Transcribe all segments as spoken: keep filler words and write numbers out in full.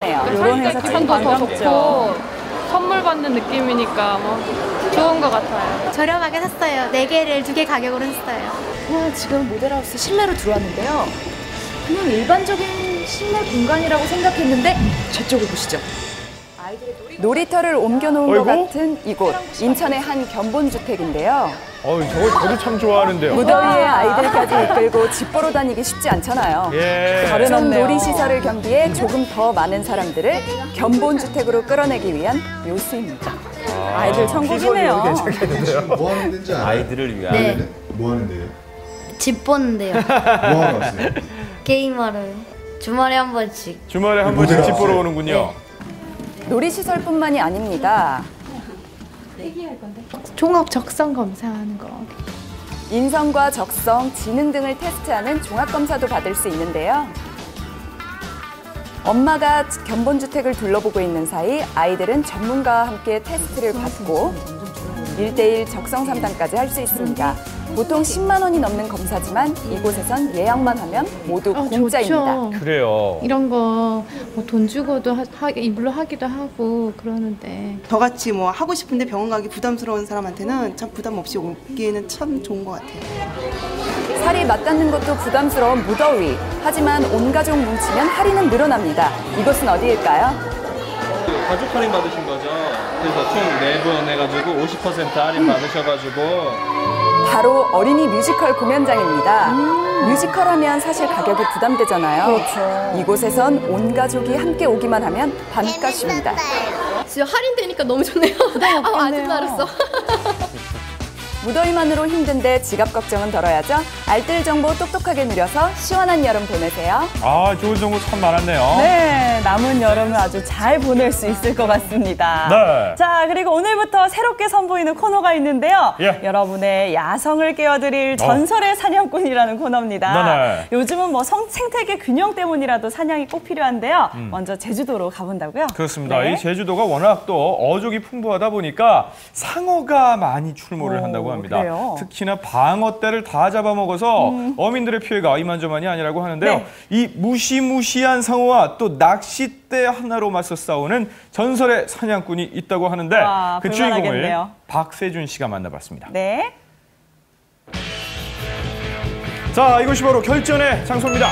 이런 회사 참 반갑죠. 선물 받는 느낌이니까 뭐 좋은 것 같아요. 저렴하게 샀어요. 네 개를 두 개 가격으로 샀어요. 와, 지금 모델하우스 실내로 들어왔는데요. 그냥 일반적인 실내 공간이라고 생각했는데 저쪽을 보시죠. 놀이터를 옮겨놓은 것 같은 이곳, 인천의 한 견본주택인데요. 어이, 저걸 저도 참 좋아하는데요. 무더위에 아이들까지 이끌고 집 보러 다니기 쉽지 않잖아요. 예. 다른 놀이시설을 겸비해 조금 더 많은 사람들을 견본주택으로 끌어내기 위한 묘수입니다. 아, 아이들 천국이네요. 괜찮겠는데요? 뭐 하는 데인지 알아요? 아이들을 위한. 네. 뭐 하는 데요? 집 보는데요. 뭐 하러 왔어요? 게임하러요. 주말에 한 번씩. 주말에 한 번씩 집 보러 오는군요. 네. 놀이시설뿐만이 아닙니다. 종합 적성 검사하는 거. 인성과 적성, 지능 등을 테스트하는 종합검사도 받을 수 있는데요. 엄마가 견본주택을 둘러보고 있는 사이 아이들은 전문가와 함께 테스트를 받고 일대일 적성 상담까지 할 수 있습니다. 보통 십만 원이 넘는 검사지만 이곳에선 예약만 하면 모두 아, 공짜입니다. 좋죠. 그래요. 이런 거 뭐 돈 주고도 하, 하, 일로 하기도 하고 그러는데 저같이 뭐 하고 싶은데 병원 가기 부담스러운 사람한테는 참 부담 없이 오기에는 참 좋은 것 같아요. 살이 맞닿는 것도 부담스러운 무더위. 하지만 온 가족 뭉치면 할인은 늘어납니다. 이곳은 어디일까요? 가족 할인 받으신 거죠? 그래서 총 네 분 해가지고 오십 퍼센트 할인 받으셔가지고. 바로 어린이 뮤지컬 공연장입니다. 뮤지컬 하면 사실 가격이 부담되잖아요. 그렇죠. 이곳에선 온 가족이 함께 오기만 하면 반값입니다. 진짜 할인되니까 너무 좋네요. 아, 아줌마로서. 무더위만으로 힘든데 지갑 걱정은 덜어야죠. 알뜰 정보 똑똑하게 누려서 시원한 여름 보내세요. 아, 좋은 정보 참 많았네요. 네, 남은 여름을 아주 잘 보낼 수 있을 것 같습니다. 네. 자, 그리고 오늘부터 새롭게 선보이는 코너가 있는데요. 예. 여러분의 야성을 깨워드릴 전설의 사냥꾼이라는 코너입니다. 네네. 요즘은 뭐 성, 생태계 균형 때문이라도 사냥이 꼭 필요한데요. 음. 먼저 제주도로 가본다고요? 그렇습니다. 네. 이 제주도가 워낙 또 어족이 풍부하다 보니까 상어가 많이 출몰을 오, 한다고 합니다. 그래요? 특히나 방어떼를 다 잡아먹어서 음. 어민들의 피해가 이만저만이 아니라고 하는데요. 네. 이 무시무시한 상어와 또 낚싯대 하나로 맞서 싸우는 전설의 사냥꾼이 있다고 하는데 와, 그 주인공을 볼만하겠네요. 박세준 씨가 만나봤습니다. 네. 자, 이것이 바로 결전의 장소입니다.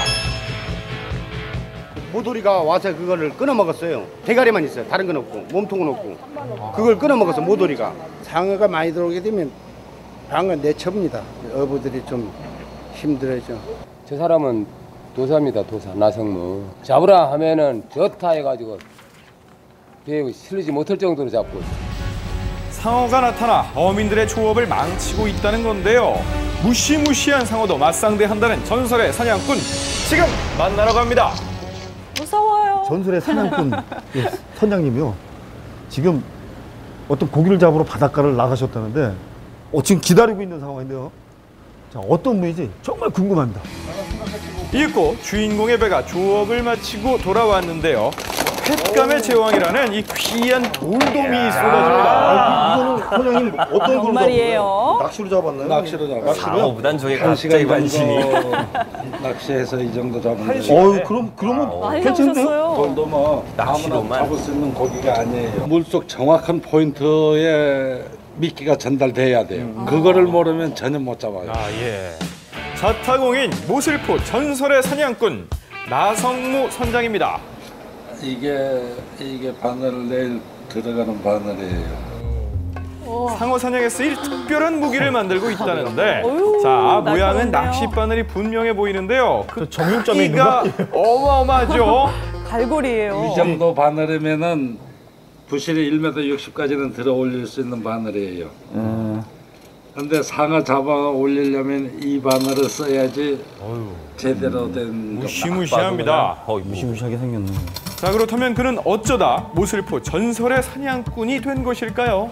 모돌이가 와서 그거를 끊어 먹었어요. 대가리만 있어요. 다른 건 없고 몸통은 없고 그걸 끊어 먹었어 모돌이가. 상어가 많이 들어오게 되면 방은 내쳐입니다. 어부들이 좀 힘들어져. 저 사람은 도사입니다. 도사 나성무. 잡으라 하면은 좋다 해가지고 배에 실리지 못할 정도로 잡고. 상어가 나타나 어민들의 조업을 망치고 있다는 건데요. 무시무시한 상어도 맞상대한다는 전설의 사냥꾼, 지금 만나러 갑니다. 무서워요. 전설의 사냥꾼 선장님이요. 지금 어떤 고기를 잡으러 바닷가를 나가셨다는데 어, 지금 기다리고 있는 상황인데요. 자, 어떤 분인지 정말 궁금합니다. 이윽고 주인공의 배가 조업을 마치고 돌아왔는데요. 횟감의 제왕이라는 이 귀한 돌돔이 쏟아집니다. 아, 이거는 선장님 어떤 걸로 정말이에요? 낚시로 잡았나요? 낚시로 잡았어요. 낚시로요? 무단조개 한 시간 갑자기 정도 관심이. 낚시해서 이 정도 잡으면 어유 그럼 그러면 많이 괜찮네요. 잡으셨어요. 돌돔은 아무나 낚시로만. 잡을 수 있는 고기가 아니에요. 물속 정확한 포인트에 미끼가 전달돼야 돼요. 그거를 모르면 전혀 못 잡아요. 아, 예. 자타공인 모슬포 전설의 사냥꾼 나성무 선장입니다. 이게 이게 바늘 내일 들어가는 바늘이에요. 상어 사냥에 쓰일 특별한 무기를 만들고 있다는데 어휴, 자, 모양은 날카롭네요. 낚싯바늘이 분명해 보이는데요. 그 정육점에 있는 크기가 어마어마하죠. 갈고리예요. 이 정도 바늘이면은 부실이 일 미터 육십까지는 들어 올릴 수 있는 바늘이에요. 근데 상어 잡아 올리려면 이 바늘을 써야지 제대로 된 무시무시합니다. 어, 무시무시하게 생겼네. 자, 그렇다면 그는 어쩌다 모슬포 전설의 사냥꾼이 된 것일까요?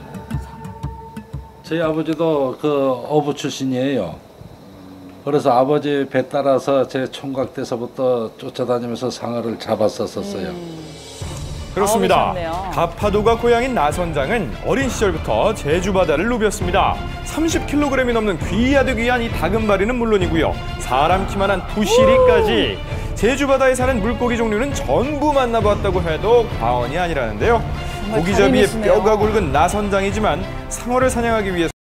저희 아버지도 그 어부 출신이에요. 그래서 아버지 배 따라서 제 총각 때서부터 쫓아다니면서 상어를 잡았었어요. 그렇습니다. 나오셨네요. 가파도가 고향인 나 선장은 어린 시절부터 제주 바다를 누볐습니다. 삼십 킬로그램이 넘는 귀하디 귀한 이 다금바리는 물론이고요. 사람 키만한 부시리까지 제주 바다에 사는 물고기 종류는 전부 만나봤다고 해도 과언이 아니라는데요. 고기잡이의 뼈가 굵은 나선장이지만 상어를 사냥하기 위해서